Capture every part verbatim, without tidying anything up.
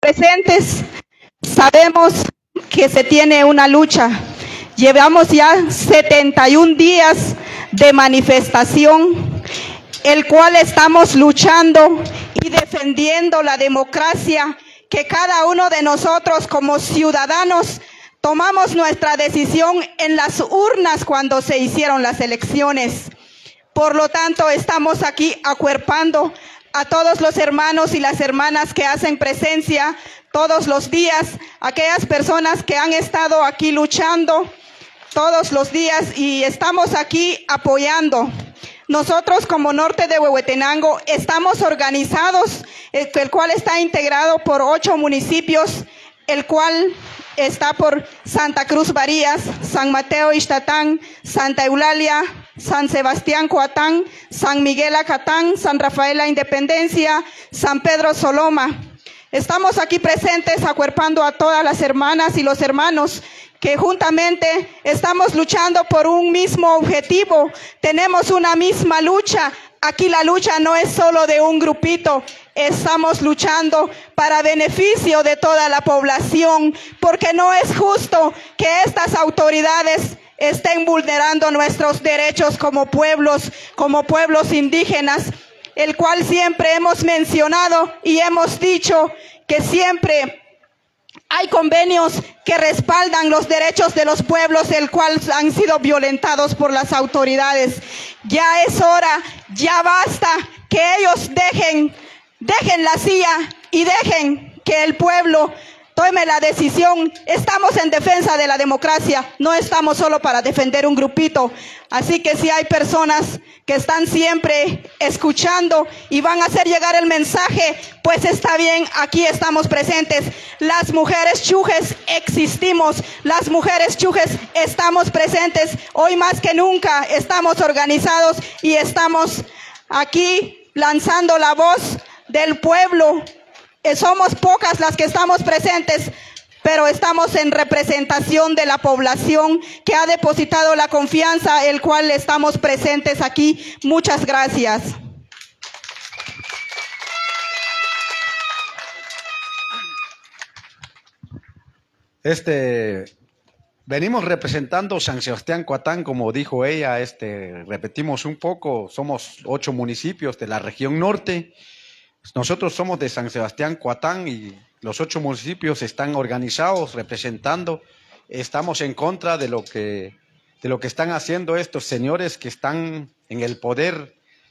presentes, sabemos que se tiene una lucha. Llevamos ya setenta y un días de manifestación, el cual estamos luchando y defendiendo la democracia, que cada uno de nosotros como ciudadanos tomamos nuestra decisión en las urnas cuando se hicieron las elecciones. Por lo tanto, estamos aquí acuerpando a todos los hermanos y las hermanas que hacen presencia todos los días, aquellas personas que han estado aquí luchando todos los días y estamos aquí apoyando. Nosotros como Norte de Huehuetenango estamos organizados, el, el cual está integrado por ocho municipios, el cual está por Santa Cruz Barías, San Mateo Ixtatán, Santa Eulalia, San Sebastián Coatán, San Miguel Acatán, San Rafael La Independencia, San Pedro Soloma. Estamos aquí presentes acuerpando a todas las hermanas y los hermanos que juntamente estamos luchando por un mismo objetivo. Tenemos una misma lucha. Aquí la lucha no es solo de un grupito, estamos luchando para beneficio de toda la población, porque no es justo que estas autoridades estén vulnerando nuestros derechos como pueblos, como pueblos indígenas, el cual siempre hemos mencionado y hemos dicho que siempre hay convenios que respaldan los derechos de los pueblos, el cual han sido violentados por las autoridades. Ya es hora, ya basta que ellos dejen, dejen la silla y dejen que el pueblo tome la decisión. Estamos en defensa de la democracia, no estamos solo para defender un grupito. Así que si hay personas que están siempre escuchando y van a hacer llegar el mensaje, pues está bien, aquí estamos presentes. Las mujeres chujes existimos, las mujeres chujes estamos presentes. Hoy más que nunca estamos organizados y estamos aquí lanzando la voz del pueblo. Somos pocas las que estamos presentes, pero estamos en representación de la población que ha depositado la confianza, el cual estamos presentes aquí. Muchas gracias. Este, venimos representando San Sebastián Coatán, como dijo ella, este, repetimos un poco, somos ocho municipios de la región norte. Nosotros somos de San Sebastián Coatán y los ocho municipios están organizados, representando. Estamos en contra de lo que, de lo que están haciendo estos señores que están en el poder,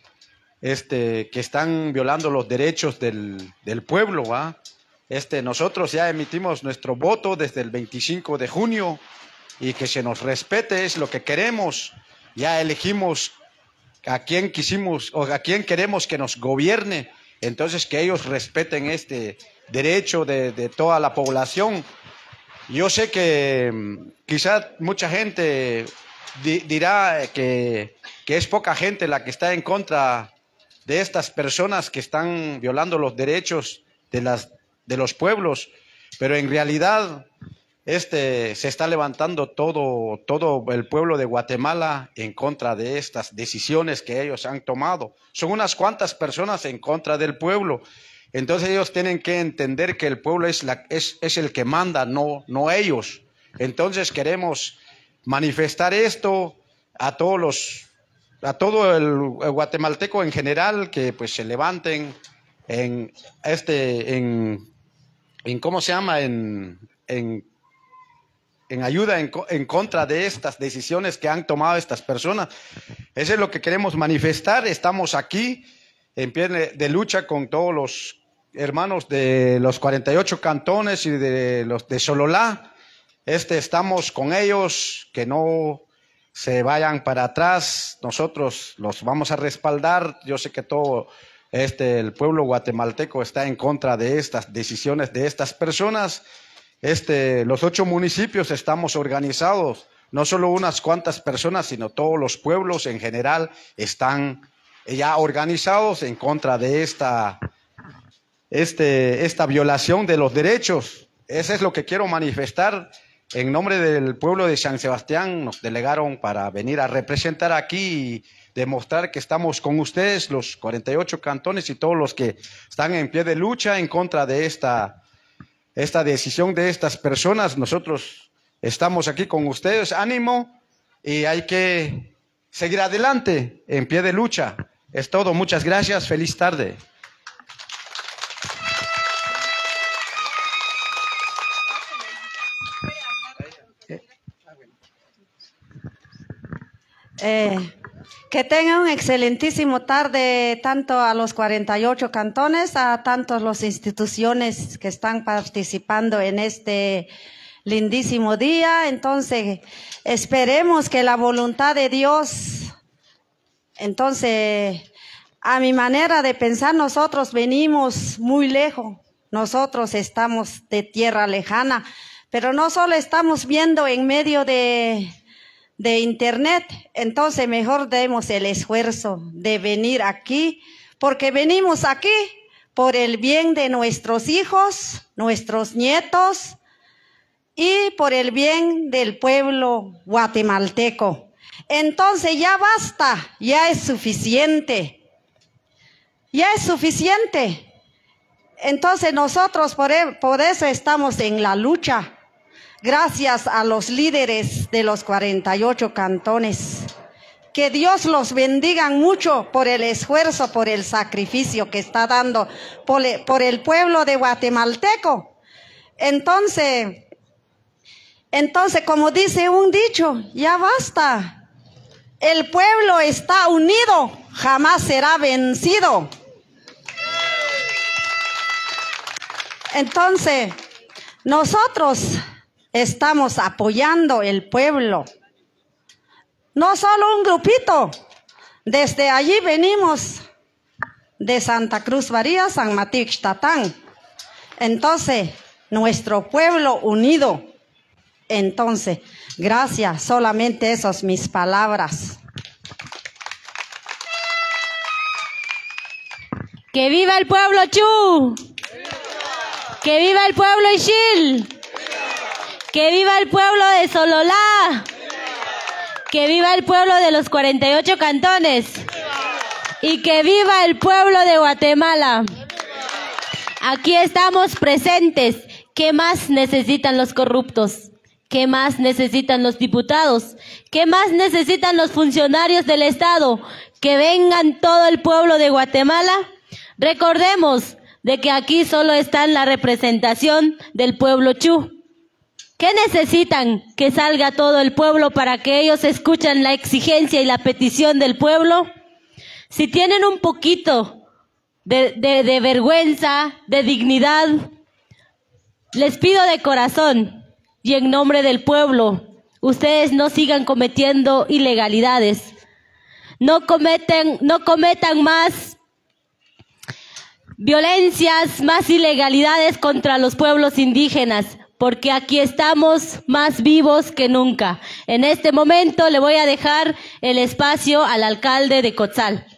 este, que están violando los derechos del, del pueblo, ¿va? Este, nosotros ya emitimos nuestro voto desde el veinticinco de junio y que se nos respete es lo que queremos. Ya elegimos a quién quisimos o a quién queremos que nos gobierne. Entonces que ellos respeten este derecho de, de toda la población. Yo sé que quizá mucha gente di, dirá que, que es poca gente la que está en contra de estas personas que están violando los derechos de, las, de los pueblos, pero en realidad este, se está levantando todo, todo el pueblo de Guatemala en contra de estas decisiones que ellos han tomado. Son unas cuantas personas en contra del pueblo. Entonces ellos tienen que entender que el pueblo es, la, es, es el que manda, no, no ellos. Entonces queremos manifestar esto a todos los, a todo el, el guatemalteco en general, que pues se levanten en este, en, en ¿cómo se llama? En, en en ayuda, en, en contra de estas decisiones que han tomado estas personas. Eso es lo que queremos manifestar. Estamos aquí en pie de, de lucha con todos los hermanos de los cuarenta y ocho cantones y de los de Sololá. Este, estamos con ellos, que no se vayan para atrás. Nosotros los vamos a respaldar. Yo sé que todo este, el pueblo guatemalteco está en contra de estas decisiones de estas personas. Este, los ocho municipios estamos organizados, no solo unas cuantas personas, sino todos los pueblos en general están ya organizados en contra de esta, este, esta violación de los derechos. Eso es lo que quiero manifestar. En nombre del pueblo de San Sebastián nos delegaron para venir a representar aquí y demostrar que estamos con ustedes, los cuarenta y ocho cantones y todos los que están en pie de lucha en contra de esta esta decisión de estas personas. Nosotros estamos aquí con ustedes, ánimo, y hay que seguir adelante en pie de lucha. Es todo, muchas gracias, feliz tarde. Eh, que tengan un excelentísimo tarde tanto a los cuarenta y ocho cantones, a tantas las instituciones que están participando en este lindísimo día. Entonces, esperemos que la voluntad de Dios, entonces, a mi manera de pensar, nosotros venimos muy lejos, nosotros estamos de tierra lejana, pero no solo estamos viendo en medio de... de internet, entonces mejor demos el esfuerzo de venir aquí, porque venimos aquí por el bien de nuestros hijos, nuestros nietos y por el bien del pueblo guatemalteco. Entonces ya basta, ya es suficiente, ya es suficiente. Entonces nosotros por, por eso estamos en la lucha. Gracias a los líderes de los cuarenta y ocho cantones. Que Dios los bendiga mucho por el esfuerzo, por el sacrificio que está dando por el, por el pueblo de guatemalteco. Entonces, entonces, como dice un dicho, ya basta. El pueblo está unido, jamás será vencido. Entonces, nosotros estamos apoyando el pueblo, no solo un grupito, desde allí venimos, de Santa Cruz Varía, San Mateo Ixtatán. Entonces, nuestro pueblo unido. Entonces, gracias, solamente esas mis palabras. ¡Que viva el pueblo Chu! ¡Que viva el pueblo Ixil! ¡Que viva el pueblo de Sololá! ¡Que viva el pueblo de los cuarenta y ocho cantones! ¡Y que viva el pueblo de Guatemala! Aquí estamos presentes. ¿Qué más necesitan los corruptos? ¿Qué más necesitan los diputados? ¿Qué más necesitan los funcionarios del Estado? ¿Que vengan todo el pueblo de Guatemala? Recordemos de que aquí solo está la representación del pueblo Chu. ¿Qué necesitan? Que salga todo el pueblo para que ellos escuchen la exigencia y la petición del pueblo. Si tienen un poquito de, de, de vergüenza, de dignidad, les pido de corazón y en nombre del pueblo, ustedes no sigan cometiendo ilegalidades. No cometen, no cometan más violencias, más ilegalidades contra los pueblos indígenas, porque aquí estamos más vivos que nunca. En este momento le voy a dejar el espacio al alcalde de Cotzal.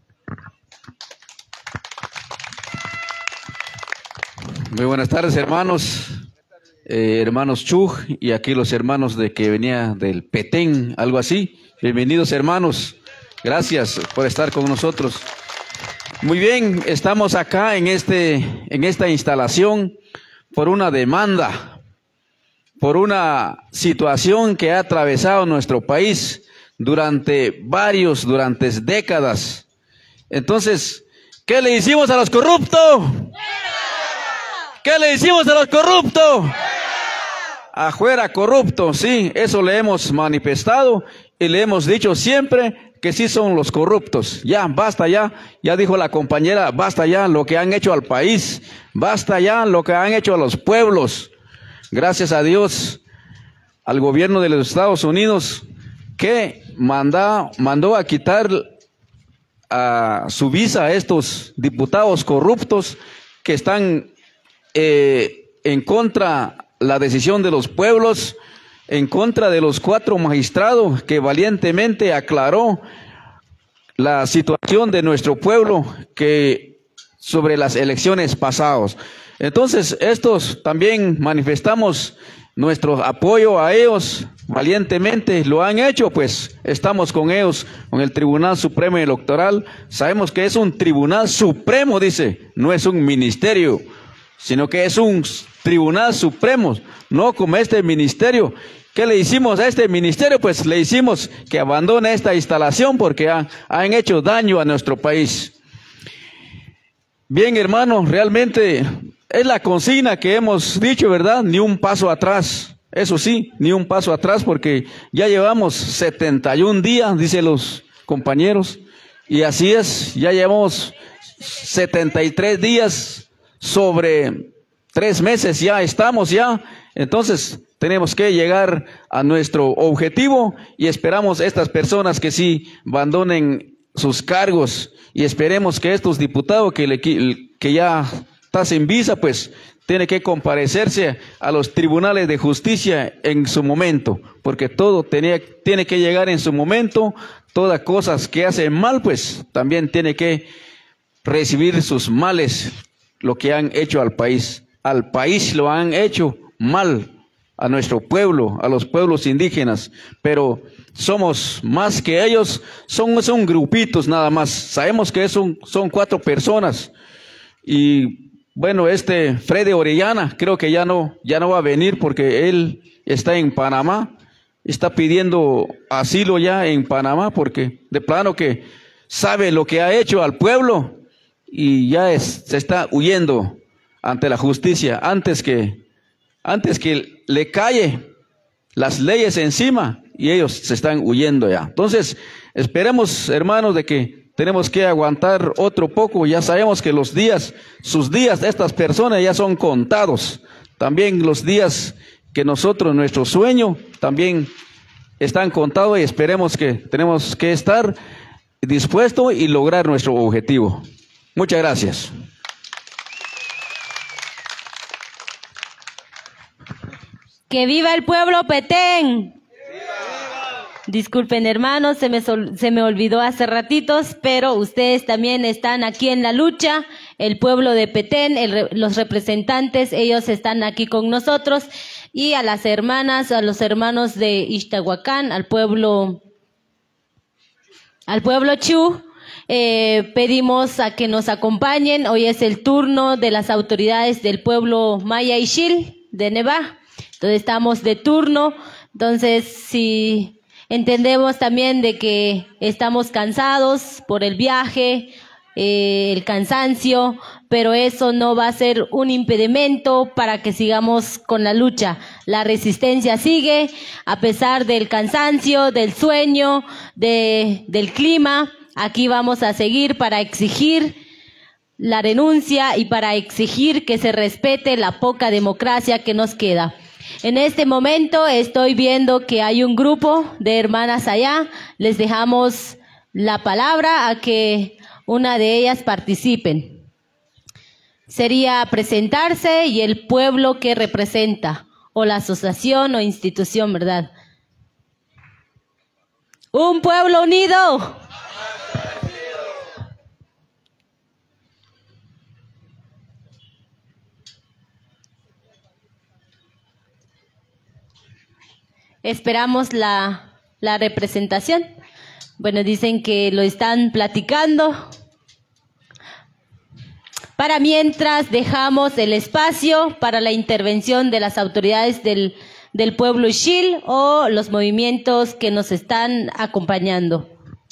Muy buenas tardes, hermanos, eh, hermanos Chuj, y aquí los hermanos de que venía del Petén, algo así. Bienvenidos, hermanos. Gracias por estar con nosotros. Muy bien, estamos acá en este, en esta instalación por una demanda, por una situación que ha atravesado nuestro país durante varios, durante décadas. Entonces, ¿qué le hicimos a los corruptos? ¿Qué le hicimos a los corruptos? Afuera corruptos, sí, eso le hemos manifestado y le hemos dicho siempre que sí son los corruptos. Ya, basta ya, ya dijo la compañera, basta ya lo que han hecho al país, basta ya lo que han hecho a los pueblos. Gracias a Dios, al gobierno de los Estados Unidos, que manda, mandó a quitar a su visa a estos diputados corruptos que están eh, en contra de la decisión de los pueblos, en contra de los cuatro magistrados que valientemente aclaró la situación de nuestro pueblo que sobre las elecciones pasadas. Entonces, estos también manifestamos nuestro apoyo a ellos, valientemente lo han hecho, pues estamos con ellos, con el Tribunal Supremo Electoral. Sabemos que es un Tribunal Supremo, dice, no es un ministerio, sino que es un Tribunal Supremo, no como este ministerio. ¿Qué le hicimos a este ministerio? Pues le hicimos que abandone esta instalación porque han, han hecho daño a nuestro país. Bien, hermanos, realmente es la consigna que hemos dicho, ¿verdad? Ni un paso atrás. Eso sí, ni un paso atrás porque ya llevamos setenta y un días, dicen los compañeros. Y así es, ya llevamos setenta y tres días sobre tres meses, ya estamos ya. Entonces tenemos que llegar a nuestro objetivo y esperamos estas personas que sí abandonen sus cargos y esperemos que estos diputados que, le, que ya están sin visa, pues tiene que comparecerse a los tribunales de justicia en su momento, porque todo tenía, tiene que llegar en su momento, todas cosas que hacen mal, pues también tiene que recibir sus males, lo que han hecho al país. Al país lo han hecho mal, a nuestro pueblo, a los pueblos indígenas, pero somos más que ellos, son, son grupitos nada más. Sabemos que son, son cuatro personas y bueno, este Freddy Orellana creo que ya no, ya no va a venir porque él está en Panamá, está pidiendo asilo ya en Panamá porque de plano que sabe lo que ha hecho al pueblo y ya es, se está huyendo ante la justicia antes que, antes que le cae las leyes encima y ellos se están huyendo ya. Entonces esperemos, hermanos, de que tenemos que aguantar otro poco. Ya sabemos que los días, sus días de estas personas ya son contados. También los días que nosotros, nuestro sueño, también están contados y esperemos que tenemos que estar dispuestos y lograr nuestro objetivo. Muchas gracias. ¡Que viva el pueblo Petén! Disculpen, hermanos, se me, sol, se me olvidó hace ratitos, pero ustedes también están aquí en la lucha. El pueblo de Petén, el, los representantes, ellos están aquí con nosotros. Y a las hermanas, a los hermanos de Ixtahuacán, al pueblo, al pueblo Chu, eh, pedimos a que nos acompañen. Hoy es el turno de las autoridades del pueblo Maya Ixil de Neva. Entonces estamos de turno. Entonces, si entendemos también de que estamos cansados por el viaje, eh, el cansancio, pero eso no va a ser un impedimento para que sigamos con la lucha. La resistencia sigue, a pesar del cansancio, del sueño, de, del clima. Aquí vamos a seguir para exigir la renuncia y para exigir que se respete la poca democracia que nos queda. En este momento estoy viendo que hay un grupo de hermanas allá. Les dejamos la palabra a que una de ellas participen. Sería presentarse y el pueblo que representa, o la asociación o institución, ¿verdad? ¡Un pueblo unido! Esperamos la, la representación. Bueno, dicen que lo están platicando. Para mientras dejamos el espacio para la intervención de las autoridades del, del pueblo Ixil o los movimientos que nos están acompañando.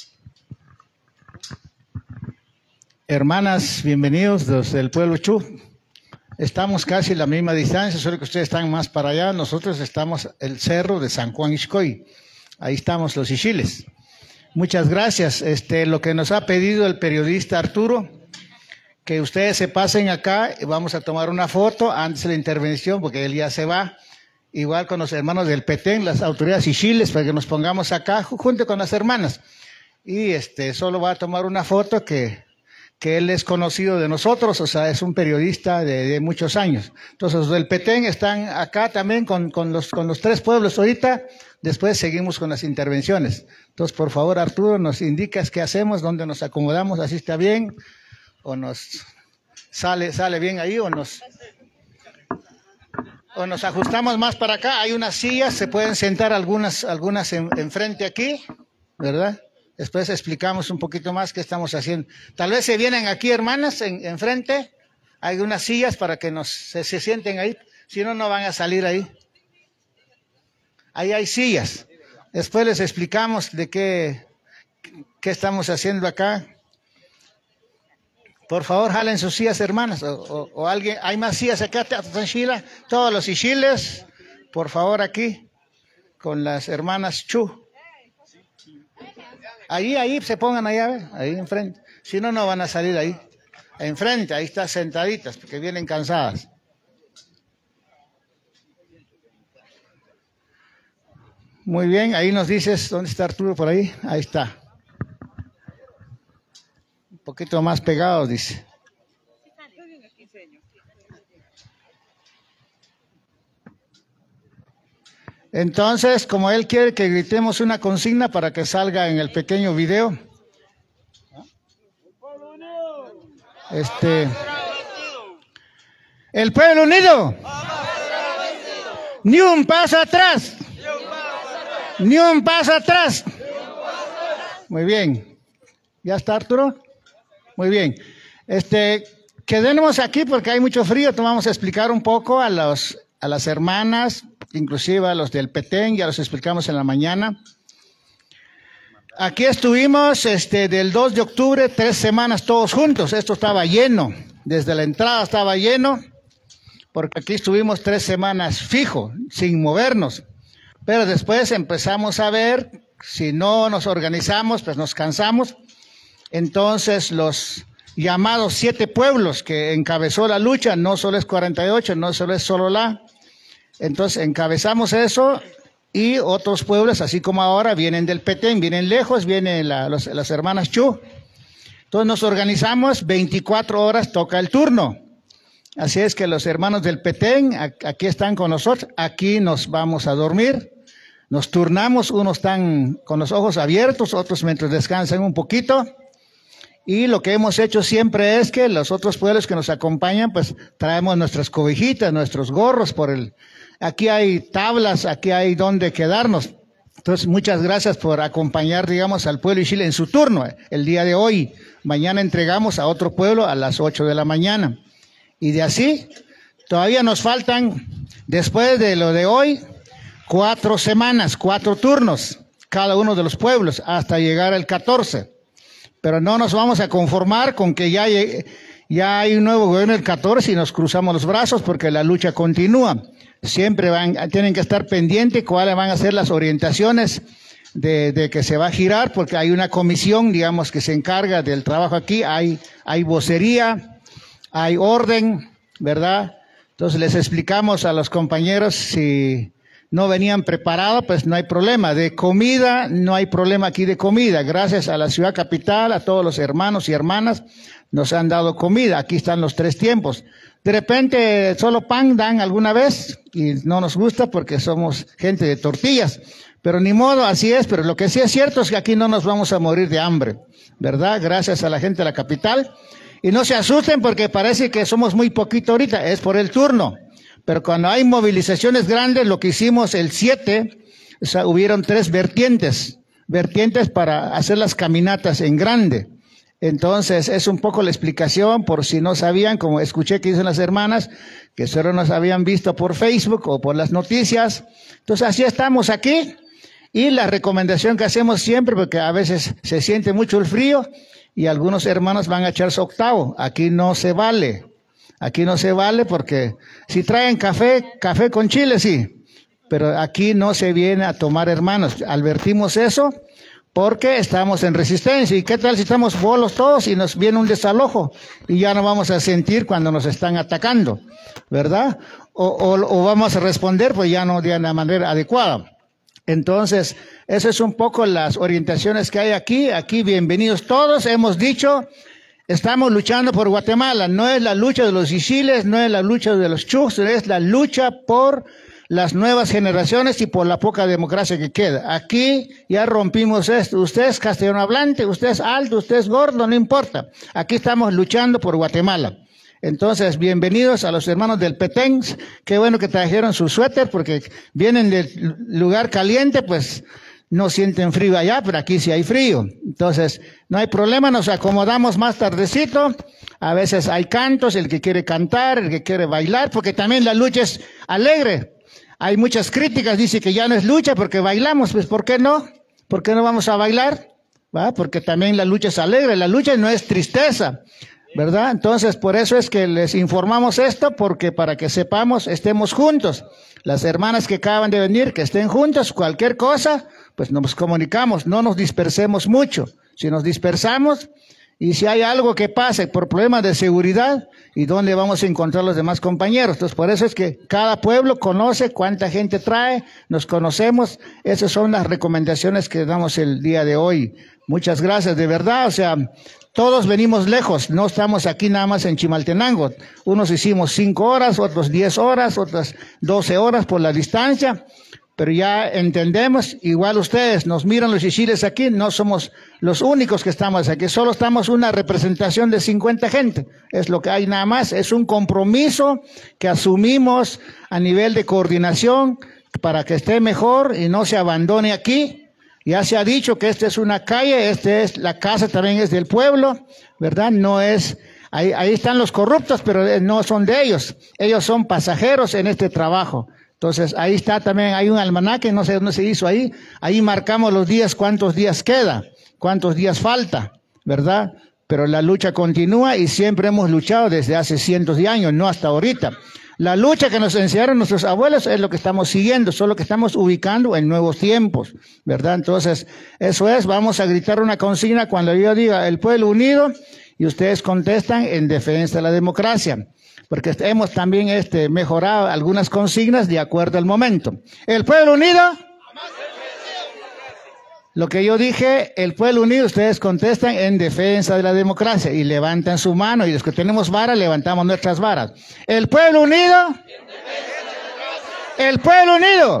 Hermanas, bienvenidos desde el pueblo Chu. Estamos casi a la misma distancia, solo que ustedes están más para allá. Nosotros estamos en el cerro de San Juan Ixcoy. Ahí estamos los Ixiles. Muchas gracias. Este, lo que nos ha pedido el periodista Arturo, que ustedes se pasen acá y vamos a tomar una foto antes de la intervención, porque él ya se va. Igual con los hermanos del Petén, las autoridades Ixiles, para que nos pongamos acá junto con las hermanas. Y este, solo va a tomar una foto que... que él es conocido de nosotros, o sea, es un periodista de, de muchos años. Entonces, los del Petén están acá también con, con, los, con los tres pueblos ahorita, después seguimos con las intervenciones. Entonces, por favor, Arturo, nos indicas qué hacemos, dónde nos acomodamos, así está bien, o nos sale, sale bien ahí, o nos, o nos ajustamos más para acá. Hay unas sillas, se pueden sentar algunas, algunas en, enfrente aquí, ¿verdad? Después explicamos un poquito más qué estamos haciendo. Tal vez se vienen aquí, hermanas, en, enfrente. Hay unas sillas para que nos, se, se sienten ahí. Si no, no van a salir ahí. Ahí hay sillas. Después les explicamos de qué, qué estamos haciendo acá. Por favor, jalen sus sillas, hermanas. O, o, o alguien, hay más sillas acá, tranquila. Todos los ishiles, por favor, aquí, con las hermanas Chu. Ahí, ahí, se pongan allá, ¿ve? Ahí enfrente. Si no, no van a salir ahí. Enfrente, ahí están sentaditas, porque vienen cansadas. Muy bien, ahí nos dices, ¿dónde está Arturo por ahí? Ahí está. Un poquito más pegados, dice. Entonces, como él quiere que gritemos una consigna para que salga en el pequeño video. Este, el pueblo unido. Ni un paso atrás. Ni un paso atrás. Muy bien. ¿Ya está, Arturo? Muy bien. Este, quedémonos aquí porque hay mucho frío. Te vamos a explicar un poco a los, a las hermanas, inclusive a los del Petén, ya los explicamos en la mañana. Aquí estuvimos este, del dos de octubre, tres semanas todos juntos. Esto estaba lleno. Desde la entrada estaba lleno, porque aquí estuvimos tres semanas fijo, sin movernos. Pero después empezamos a ver, si no nos organizamos, pues nos cansamos. Entonces los llamados siete pueblos que encabezó la lucha, no solo es cuarenta y ocho, no solo es Sololá. Entonces encabezamos eso y otros pueblos, así como ahora, vienen del Petén, vienen lejos, vienen la, los, las hermanas Chu. Entonces nos organizamos, veinticuatro horas toca el turno. Así es que los hermanos del Petén aquí están con nosotros, aquí nos vamos a dormir. Nos turnamos, unos están con los ojos abiertos, otros mientras descansan un poquito. Y lo que hemos hecho siempre es que los otros pueblos que nos acompañan, pues traemos nuestras cobijitas, nuestros gorros por el... Aquí hay tablas, aquí hay donde quedarnos. Entonces, muchas gracias por acompañar, digamos, al pueblo Ixil en su turno, el día de hoy. Mañana entregamos a otro pueblo a las ocho de la mañana. Y de así, todavía nos faltan, después de lo de hoy, cuatro semanas, cuatro turnos, cada uno de los pueblos, hasta llegar al catorce. Pero no nos vamos a conformar con que ya, ya hay un nuevo gobierno el catorce y nos cruzamos los brazos, porque la lucha continúa. Siempre van, tienen que estar pendientes cuáles van a ser las orientaciones de, de que se va a girar, porque hay una comisión, digamos, que se encarga del trabajo aquí, hay, hay vocería, hay orden, ¿verdad? Entonces les explicamos a los compañeros, si no venían preparados, pues no hay problema. De comida, no hay problema aquí de comida. Gracias a la ciudad capital, a todos los hermanos y hermanas, nos han dado comida. Aquí están los tres tiempos. De repente, solo pan dan alguna vez, y no nos gusta porque somos gente de tortillas. Pero ni modo, así es. Pero lo que sí es cierto es que aquí no nos vamos a morir de hambre, ¿verdad? Gracias a la gente de la capital. Y no se asusten porque parece que somos muy poquito ahorita, es por el turno. Pero cuando hay movilizaciones grandes, lo que hicimos el siete, o sea, hubieron tres vertientes, vertientes para hacer las caminatas en grande. Entonces, es un poco la explicación, por si no sabían, como escuché que dicen las hermanas, que solo nos habían visto por Facebook o por las noticias. Entonces, así estamos aquí. Y la recomendación que hacemos siempre, porque a veces se siente mucho el frío, y algunos hermanos van a echarse octavo. Aquí no se vale. Aquí no se vale porque si traen café, café con chile, sí. Pero aquí no se viene a tomar, hermanos. Advertimos eso porque estamos en resistencia. ¿Y qué tal si estamos bolos todos y nos viene un desalojo? Y ya no vamos a sentir cuando nos están atacando, ¿verdad? O, o, o vamos a responder, pues ya no de una manera adecuada. Entonces, eso es un poco las orientaciones que hay aquí. Aquí, bienvenidos todos. Hemos dicho, estamos luchando por Guatemala. No es la lucha de los Ixiles, no es la lucha de los Chus, es la lucha por las nuevas generaciones y por la poca democracia que queda. Aquí ya rompimos esto. Usted es castellano hablante, usted es alto, usted es gordo, no importa. Aquí estamos luchando por Guatemala. Entonces, bienvenidos a los hermanos del Petén. Qué bueno que trajeron su suéter porque vienen del lugar caliente, pues no sienten frío allá, pero aquí sí hay frío. Entonces, no hay problema, nos acomodamos más tardecito. A veces hay cantos, el que quiere cantar, el que quiere bailar, porque también la lucha es alegre. Hay muchas críticas, dice que ya no es lucha porque bailamos. Pues, ¿por qué no? ¿Por qué no vamos a bailar? ¿Va? Porque también la lucha es alegre, la lucha no es tristeza, ¿verdad? Entonces, por eso es que les informamos esto, porque para que sepamos, estemos juntos. Las hermanas que acaban de venir, que estén juntas, cualquier cosa, pues nos comunicamos, no nos dispersemos mucho. Si nos dispersamos, y si hay algo que pase por problemas de seguridad, ¿y dónde vamos a encontrar los demás compañeros? Entonces, por eso es que cada pueblo conoce cuánta gente trae, nos conocemos. Esas son las recomendaciones que damos el día de hoy. Muchas gracias, de verdad, o sea, todos venimos lejos, no estamos aquí nada más en Chimaltenango. Unos hicimos cinco horas, otros diez horas, otras doce horas por la distancia. Pero ya entendemos, igual ustedes nos miran los ishiles aquí, no somos los únicos que estamos aquí, solo estamos una representación de cincuenta gente, es lo que hay nada más, es un compromiso que asumimos a nivel de coordinación para que esté mejor y no se abandone aquí. Ya se ha dicho que esta es una calle, esta es la casa también es del pueblo, ¿verdad? No es, ahí, ahí están los corruptos, pero no son de ellos, ellos son pasajeros en este trabajo. Entonces, ahí está también, hay un almanaque, no sé dónde se hizo ahí, ahí marcamos los días, cuántos días queda, cuántos días falta, ¿verdad? Pero la lucha continúa y siempre hemos luchado desde hace cientos de años, no hasta ahorita. La lucha que nos enseñaron nuestros abuelos es lo que estamos siguiendo, solo que estamos ubicando en nuevos tiempos, ¿verdad? Entonces, eso es, vamos a gritar una consigna cuando yo diga el pueblo unido y ustedes contestan en defensa de la democracia. Porque hemos también este, mejorado algunas consignas de acuerdo al momento. El pueblo unido, lo que yo dije, el pueblo unido, ustedes contestan en defensa de la democracia y levantan su mano y los que tenemos varas levantamos nuestras varas. El pueblo unido, el pueblo unido,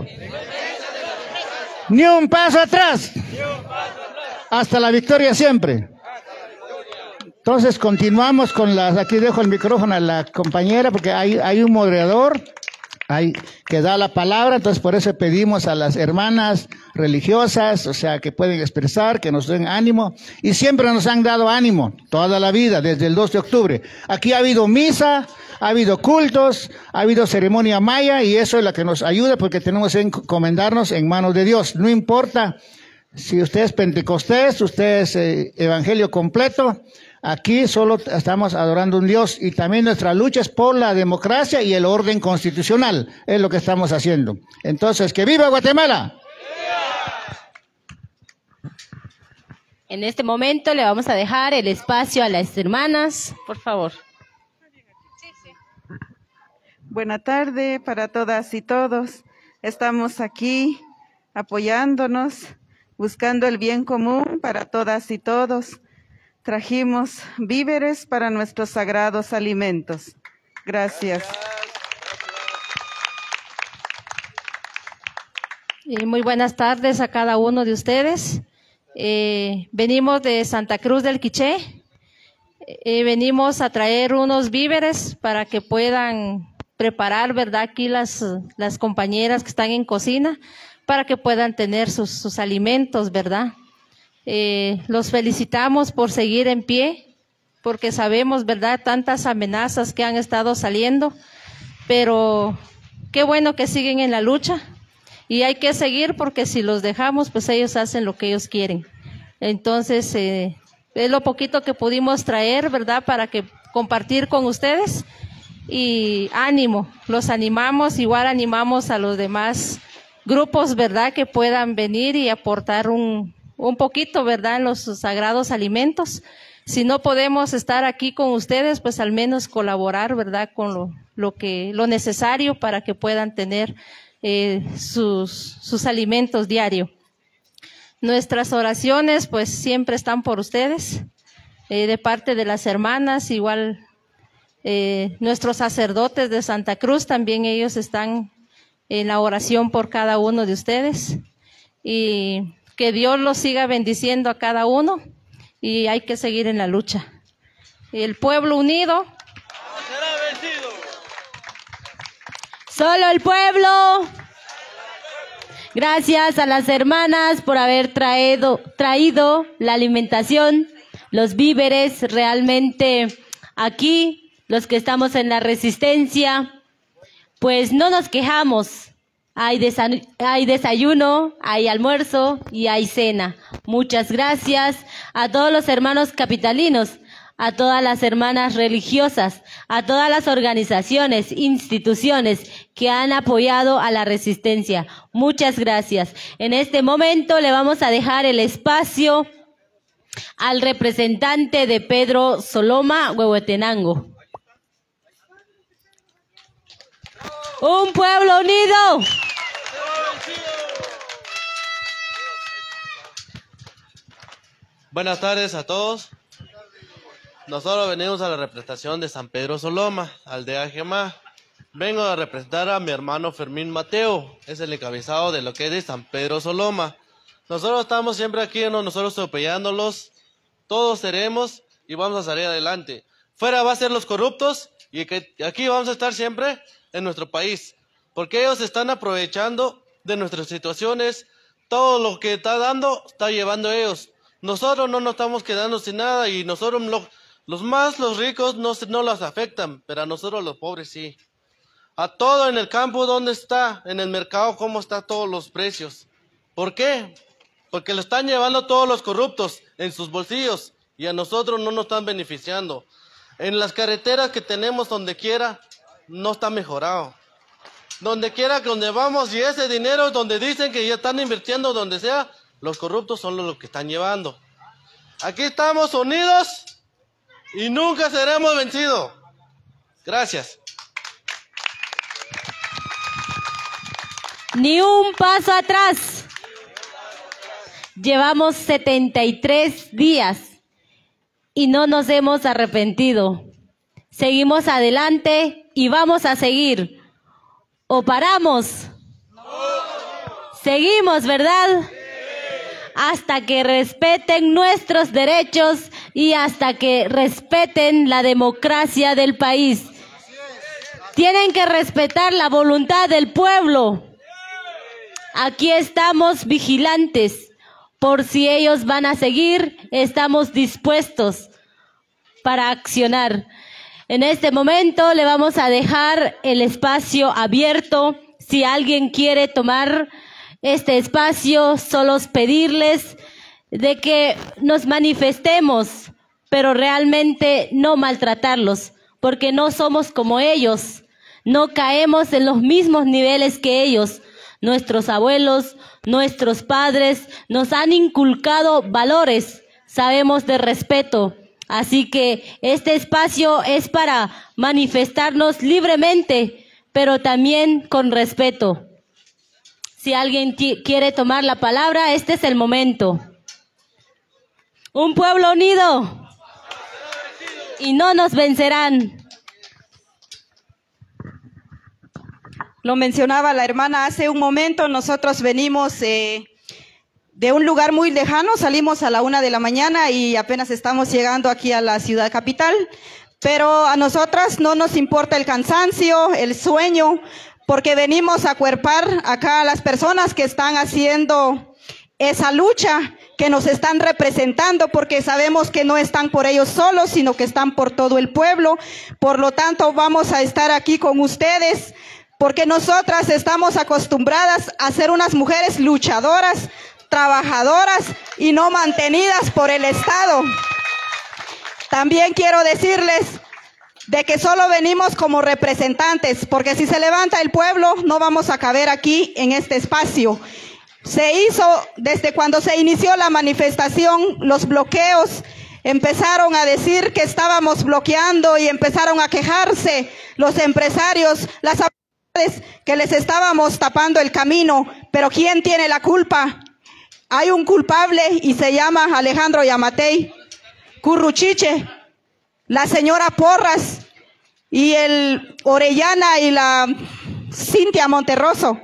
ni un paso atrás, hasta la victoria siempre. Entonces continuamos con las, aquí dejo el micrófono a la compañera porque hay, hay un moderador hay, que da la palabra, entonces por eso pedimos a las hermanas religiosas, o sea, que pueden expresar, que nos den ánimo, y siempre nos han dado ánimo, toda la vida, desde el dos de octubre. Aquí ha habido misa, ha habido cultos, ha habido ceremonia maya, y eso es lo que nos ayuda porque tenemos que encomendarnos en manos de Dios, no importa si usted es pentecostés, usted es eh, evangelio completo. Aquí solo estamos adorando a un Dios y también nuestra lucha es por la democracia y el orden constitucional. Es lo que estamos haciendo. Entonces, ¡que viva Guatemala! En este momento le vamos a dejar el espacio a las hermanas, por favor. Buena tarde para todas y todos. Estamos aquí apoyándonos, buscando el bien común para todas y todos. Trajimos víveres para nuestros sagrados alimentos. Gracias. Y muy buenas tardes a cada uno de ustedes. Eh, venimos de Santa Cruz del Quiché. Eh, venimos a traer unos víveres para que puedan preparar, ¿verdad? Aquí las, las compañeras que están en cocina, para que puedan tener sus, sus alimentos, ¿verdad? Eh, los felicitamos por seguir en pie, porque sabemos, ¿verdad?, tantas amenazas que han estado saliendo, pero qué bueno que siguen en la lucha y hay que seguir porque si los dejamos, pues ellos hacen lo que ellos quieren. Entonces, eh, es lo poquito que pudimos traer, ¿verdad?, para que compartir con ustedes y ánimo, los animamos, igual animamos a los demás grupos, ¿verdad?, que puedan venir y aportar un un poquito, ¿verdad?, en los sagrados alimentos. Si no podemos estar aquí con ustedes, pues al menos colaborar, ¿verdad?, con lo, lo que, lo necesario para que puedan tener eh, sus, sus alimentos diarios. Nuestras oraciones, pues siempre están por ustedes, eh, de parte de las hermanas, igual eh, nuestros sacerdotes de Santa Cruz, también ellos están en la oración por cada uno de ustedes. Y que Dios los siga bendiciendo a cada uno y hay que seguir en la lucha. El pueblo unido será vencido. Solo el pueblo Gracias a las hermanas por haber traído, traído la alimentación, los víveres. Realmente aquí, los que estamos en la resistencia, pues no nos quejamos. Hay, desa- hay desayuno, hay almuerzo y hay cena. Muchas gracias a todos los hermanos capitalinos, a todas las hermanas religiosas, a todas las organizaciones, instituciones que han apoyado a la resistencia. Muchas gracias. En este momento le vamos a dejar el espacio al representante de Pedro Soloma, Huehuetenango. Un pueblo unido. Buenas tardes a todos. Nosotros venimos a la representación de San Pedro Soloma, aldea Gemá. Vengo a representar a mi hermano Fermín Mateo, es el encabezado de lo que es de San Pedro Soloma. Nosotros estamos siempre aquí, ¿no? Nosotros apoyándolos, todos seremos y vamos a salir adelante. Fuera va a ser los corruptos y que aquí vamos a estar siempre en nuestro país, porque ellos están aprovechando de nuestras situaciones, todo lo que está dando, está llevando ellos. Nosotros no nos estamos quedando sin nada y nosotros, lo, los más, los ricos, no, no los afectan, pero a nosotros los pobres sí. A todo en el campo, ¿dónde está? En el mercado, ¿cómo están todos los precios? ¿Por qué? Porque lo están llevando todos los corruptos en sus bolsillos y a nosotros no nos están beneficiando. En las carreteras que tenemos donde quiera, no está mejorado. Donde quiera que donde vamos y ese dinero donde dicen que ya están invirtiendo donde sea, los corruptos son los que están llevando. Aquí estamos unidos y nunca seremos vencidos. Gracias. Ni un paso atrás. Llevamos setenta y tres días y no nos hemos arrepentido. Seguimos adelante y vamos a seguir. ¿O paramos? No. Seguimos, ¿verdad? Sí. Hasta que respeten nuestros derechos y hasta que respeten la democracia del país. Tienen que respetar la voluntad del pueblo. Aquí estamos vigilantes. Por si ellos van a seguir, estamos dispuestos para accionar. En este momento le vamos a dejar el espacio abierto. Si alguien quiere tomar este espacio, solo es pedirles de que nos manifestemos, pero realmente no maltratarlos, porque no somos como ellos, no caemos en los mismos niveles que ellos. Nuestros abuelos, nuestros padres nos han inculcado valores, sabemos de respeto. Así que este espacio es para manifestarnos libremente, pero también con respeto. Si alguien quiere tomar la palabra, este es el momento. Un pueblo unido y no nos vencerán. Lo mencionaba la hermana hace un momento, nosotros venimos eh, de un lugar muy lejano, salimos a la una de la mañana y apenas estamos llegando aquí a la ciudad capital, pero a nosotras no nos importa el cansancio, el sueño, porque venimos a acuerpar acá a las personas que están haciendo esa lucha, que nos están representando, porque sabemos que no están por ellos solos, sino que están por todo el pueblo. Por lo tanto, vamos a estar aquí con ustedes, porque nosotras estamos acostumbradas a ser unas mujeres luchadoras, trabajadoras y no mantenidas por el Estado. También quiero decirles de que solo venimos como representantes, porque si se levanta el pueblo no vamos a caber aquí en este espacio. Se hizo desde cuando se inició la manifestación, los bloqueos, empezaron a decir que estábamos bloqueando y empezaron a quejarse los empresarios, las que les estábamos tapando el camino, pero ¿quién tiene la culpa? Hay un culpable y se llama Alejandro Yamatei, Curruchiche, la señora Porras y el Orellana y la Cintia Monterroso.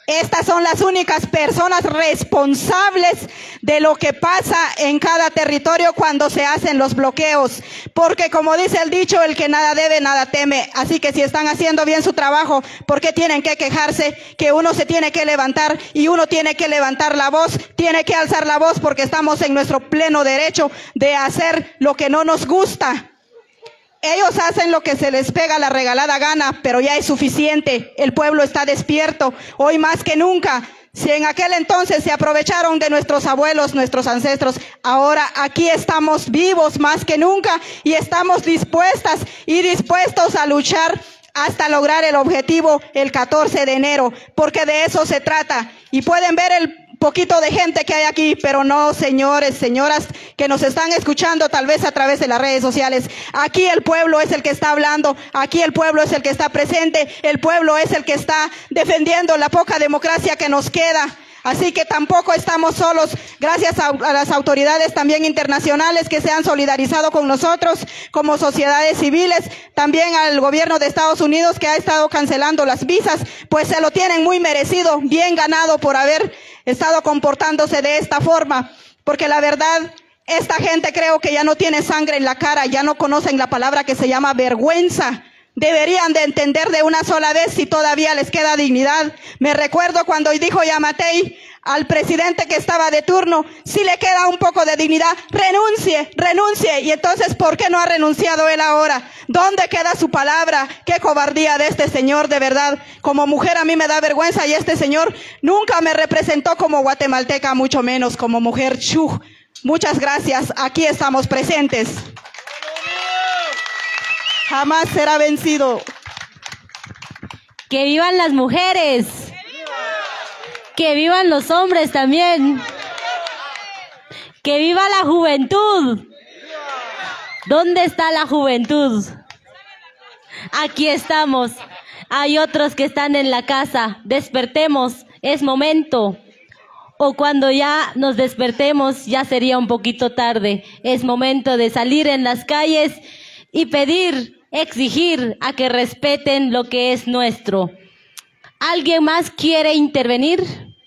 Estas son las únicas personas responsables de lo que pasa en cada territorio cuando se hacen los bloqueos. Porque como dice el dicho, el que nada debe, nada teme. Así que si están haciendo bien su trabajo, ¿por qué tienen que quejarse? Que uno se tiene que levantar y uno tiene que levantar la voz, tiene que alzar la voz porque estamos en nuestro pleno derecho de hacer lo que no nos gusta. Ellos hacen lo que se les pega la regalada gana, pero ya es suficiente. El pueblo está despierto, hoy más que nunca. Si en aquel entonces se aprovecharon de nuestros abuelos, nuestros ancestros, ahora aquí estamos vivos más que nunca y estamos dispuestas y dispuestos a luchar hasta lograr el objetivo el catorce de enero, porque de eso se trata. Y pueden ver el poquito de gente que hay aquí, pero no, señores, señoras que nos están escuchando tal vez a través de las redes sociales. Aquí el pueblo es el que está hablando, aquí el pueblo es el que está presente, el pueblo es el que está defendiendo la poca democracia que nos queda. Así que tampoco estamos solos, gracias a, a las autoridades también internacionales que se han solidarizado con nosotros como sociedades civiles, también al gobierno de Estados Unidos que ha estado cancelando las visas, pues se lo tienen muy merecido, bien ganado por haber estado comportándose de esta forma, porque la verdad, esta gente creo que ya no tiene sangre en la cara, ya no conocen la palabra que se llama vergüenza. Deberían de entender de una sola vez si todavía les queda dignidad. Me recuerdo cuando dijo Yamatei al presidente que estaba de turno, si le queda un poco de dignidad, renuncie, renuncie. Y entonces, ¿por qué no ha renunciado él ahora? ¿Dónde queda su palabra? Qué cobardía de este señor, de verdad. Como mujer a mí me da vergüenza y este señor nunca me representó como guatemalteca, mucho menos como mujer Chuj. Muchas gracias, aquí estamos presentes. Jamás será vencido. Que vivan las mujeres. Que vivan los hombres también. Que viva la juventud. ¿Dónde está la juventud? Aquí estamos. Hay otros que están en la casa. Despertemos. Es momento. O cuando ya nos despertemos, ya sería un poquito tarde. Es momento de salir en las calles y pedir, exigir a que respeten lo que es nuestro. ¿Alguien más quiere intervenir?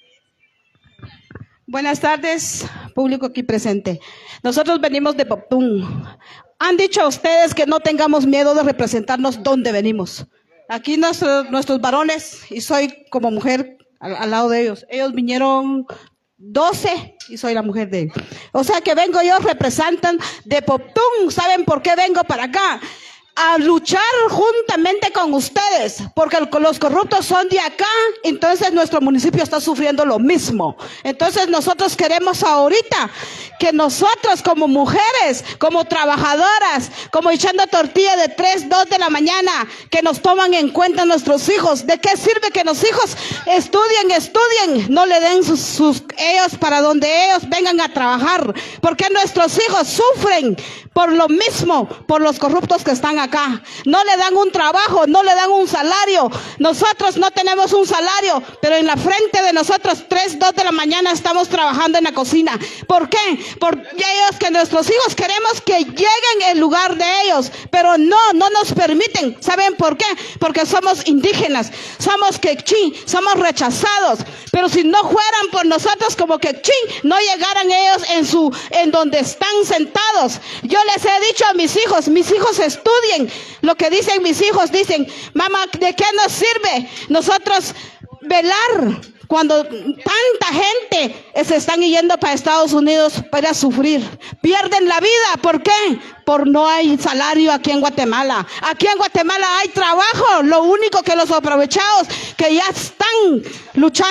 Buenas tardes, público aquí presente. Nosotros venimos de Poptún. Han dicho a ustedes que no tengamos miedo de representarnos donde venimos. Aquí nuestro, nuestros varones, y soy como mujer al, al lado de ellos. Ellos vinieron doce y soy la mujer de ellos. O sea que vengo yo representan de Poptún. ¿Saben por qué vengo para acá? A luchar juntamente con ustedes, porque los corruptos son de acá, entonces nuestro municipio está sufriendo lo mismo. Entonces nosotros queremos ahorita que nosotros como mujeres, como trabajadoras, como echando tortilla de tres, dos de la mañana, que nos toman en cuenta nuestros hijos. ¿De qué sirve que los hijos estudien, estudien? No le den sus, sus ellos para donde ellos vengan a trabajar, porque nuestros hijos sufren por lo mismo, por los corruptos que están acá. No le dan un trabajo, no le dan un salario. Nosotros no tenemos un salario, pero en la frente de nosotros, tres, dos de la mañana, estamos trabajando en la cocina. ¿Por qué? Porque ellos, que nuestros hijos queremos que lleguen en lugar de ellos, pero no, no nos permiten. ¿Saben por qué? Porque somos indígenas, somos quechí, somos rechazados. Pero si no fueran por nosotros como quechí, no llegaran ellos en su, en donde están sentados. Yo les he dicho a mis hijos, mis hijos estudien. Lo que dicen mis hijos, dicen, mamá, ¿de qué nos sirve nosotros velar cuando tanta gente se están yendo para Estados Unidos para sufrir? Pierden la vida. ¿Por qué? Por no hay salario aquí en Guatemala. Aquí en Guatemala hay trabajo. Lo único que los aprovechados que ya están luchando